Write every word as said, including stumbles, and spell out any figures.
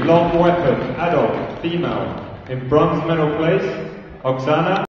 long weapon, adult, female. In bronze medal place, Oksana